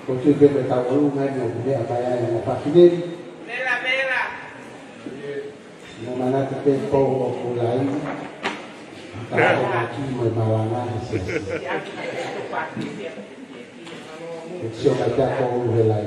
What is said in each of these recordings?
Kau tu dia tahu lungan yang dia apa yang apa ini. Bela. Mana kita kau mulai. Kalau lagi malangan sih. Siapa aja kau mulai.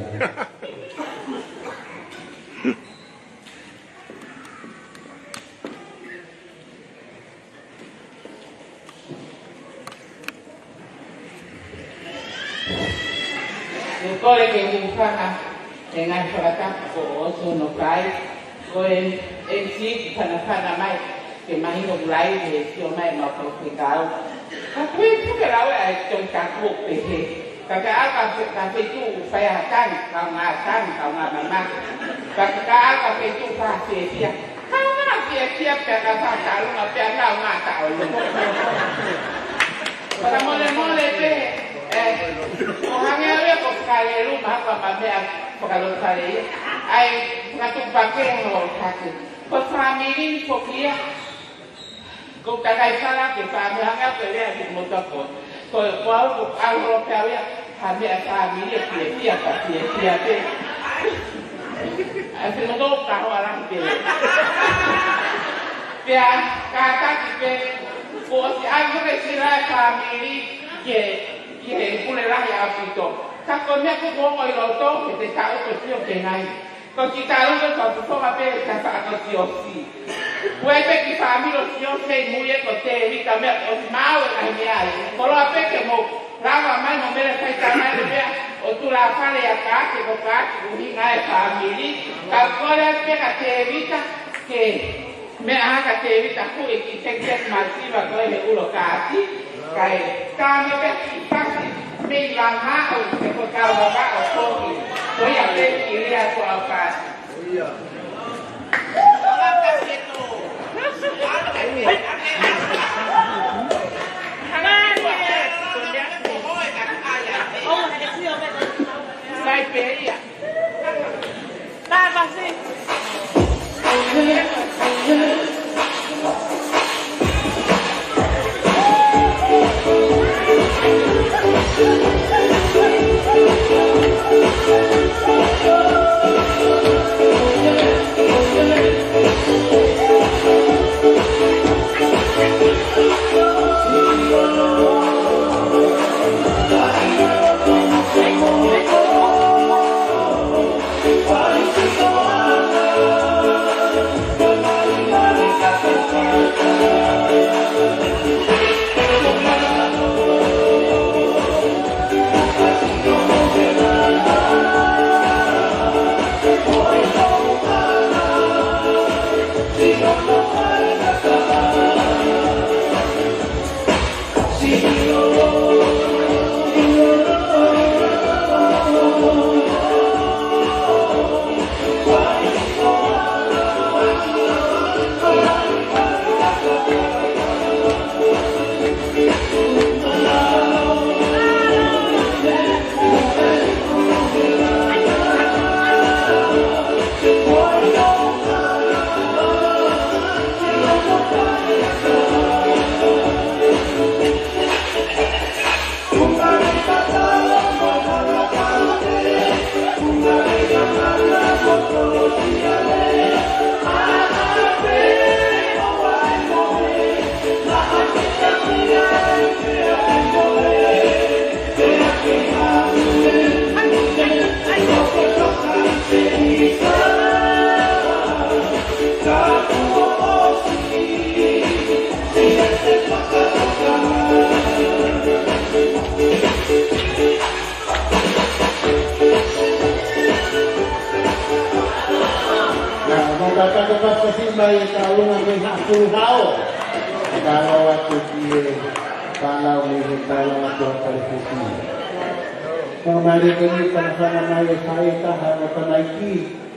Kole ke mufana dengan perata ko sono kai ko en si kana mai ke mai no mulai de sio mai no ko kau aku itu kalau ai tong ku pe kaka aka pe tu saya kan kau mama kaka aka pe tu pa sia kau na sia kaka pa kalau ngapi ana ngata lu para mole pe orangnya dia kok kali rumah apa kalau kali ai ngatuk pakai mau kaki kok family fokia kok kadai salah ke family hanya pelea di motor kok kau kalau kau habis family dia pe asal motor kau orang pe dia kata kita kok si aku kira family ke que pune la ya pito ta con me ko go ngoi lo to que te ka o sio que nai ko ki ta lo ko to ma pe ka sa ko sio si puede que familo sio se muy ko te vi ka me o ma o na me ai ko lo pe que mo la ma mai no me le fai ta mai le o tu la fa le ya ka que ko ka ku ni ngai family ka ko le pe ka te evita que me haga te evita ku e ki te masiva ko le ulo ka ti kai kami pasti melangau sekali bapa kopi, so yang kiri aku apa? Iya. Orang kasih tu. Oh, ada siapa? Saya beri ya. Tak pasti. Bayi tahu nanti aku tahu kalau waktu dia kalau ini kalau waktu televisi kembali ke sana naik saya tahan apa naiki